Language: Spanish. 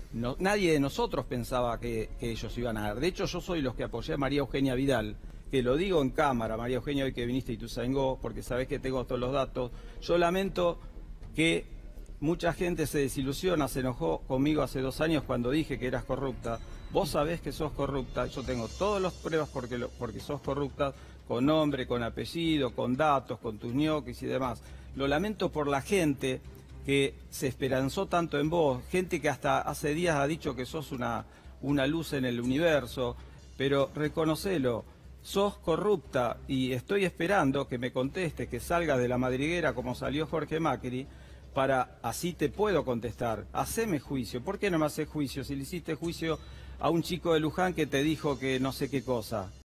nadie de nosotros pensaba que ellos iban a dar. De hecho, yo soy los que apoyé a María Eugenia Vidal, que lo digo en cámara, María Eugenia, hoy que viniste y tú Ituzaingó, porque sabés que tengo todos los datos. Yo lamento que mucha gente se desilusiona, se enojó conmigo hace 2 años cuando dije que eras corrupta. Vos sabés que sos corrupta, yo tengo todas las pruebas porque sos corrupta, con nombre, con apellido, con datos, con tus ñoquis y demás. Lo lamento por la gente que se esperanzó tanto en vos, gente que hasta hace días ha dicho que sos una luz en el universo, pero reconocelo. Sos corrupta y estoy esperando que me contestes, que salgas de la madriguera como salió Jorge Macri, para así te puedo contestar. Haceme juicio. ¿Por qué no me haces juicio si le hiciste juicio a un chico de Luján que te dijo que no sé qué cosa?